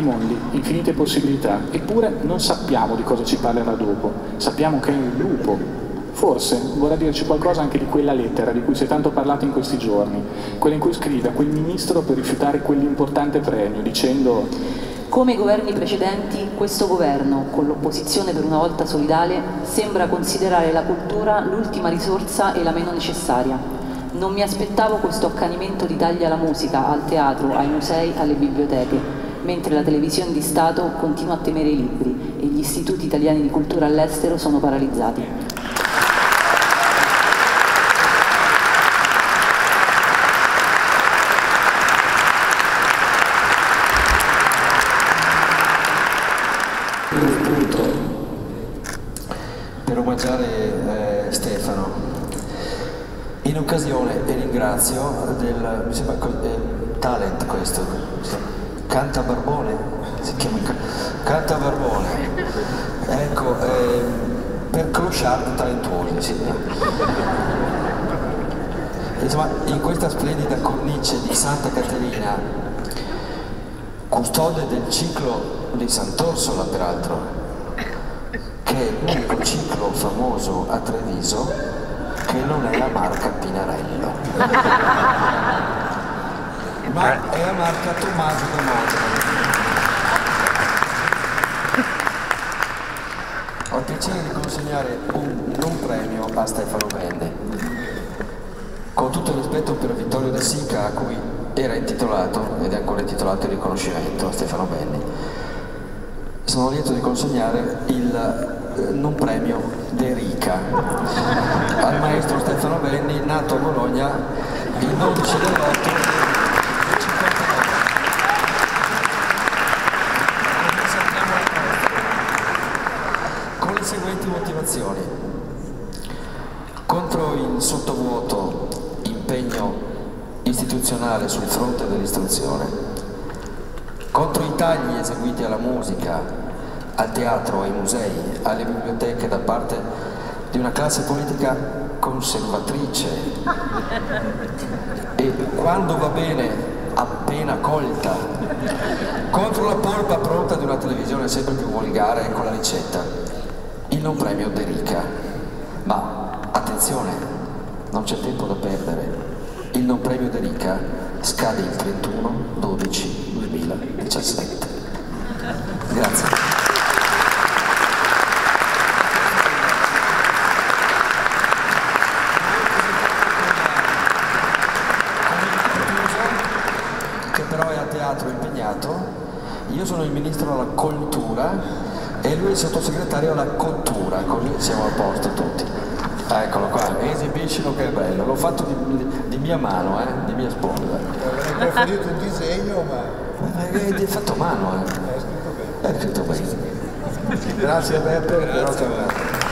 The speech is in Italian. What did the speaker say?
mondi, infinite possibilità, eppure non sappiamo di cosa ci parlerà dopo, sappiamo che è un lupo. Forse vorrà dirci qualcosa anche di quella lettera di cui si è tanto parlato in questi giorni, quella in cui scrive a quel ministro per rifiutare quell'importante premio, dicendo: come i governi precedenti, questo governo, con l'opposizione per una volta solidale, sembra considerare la cultura l'ultima risorsa e la meno necessaria. Non mi aspettavo questo accanimento di tagli alla musica, al teatro, ai musei, alle biblioteche, mentre la televisione di Stato continua a temere i libri e gli istituti italiani di cultura all'estero sono paralizzati. Per omaggiare Stefano, in occasione e ringrazio del, mi sembra, talent questo, Canta Barbone, si chiama Canta Barbone, ecco, per clochard talentuosi, sì. Insomma, in questa splendida cornice di Santa Caterina, custode del ciclo di Sant'Orsola peraltro, che è l'unico ciclo famoso a Treviso che non è la marca Pinarello, ma è la marca Tommaso da Modena. Ho il piacere di consegnare un non premio a Stefano Benni, con tutto il rispetto per Vittorio De Sica, a cui era intitolato, ed è ancora intitolato, il riconoscimento a Stefano Benni. Sono lieto di consegnare il non premio De Rica al maestro Stefano Benni, nato a Bologna il 12 dell'8 del 59. Con le seguenti motivazioni: contro il sottovuoto impegno istituzionale sul fronte dell'istruzione, contro i tagli eseguiti alla musica, al teatro, ai musei, alle biblioteche da parte di una classe politica conservatrice e, quando va bene, appena colta, contro la polpa pronta di una televisione sempre più volgare con la ricetta, il non premio De Rica. Ma attenzione, non c'è tempo da perdere, il non premio De Rica scade il 31/12/2017. Grazie. Però è a teatro impegnato, io sono il ministro alla cultura e lui è il sottosegretario alla cottura, così siamo a posto tutti. Eccolo qua, esibiscilo che è bello, l'ho fatto di mia mano, di mia sponda. Avrei preferito un disegno, ma... È fatto a mano, È scritto bene. È scritto bene. Grazie Beppe, però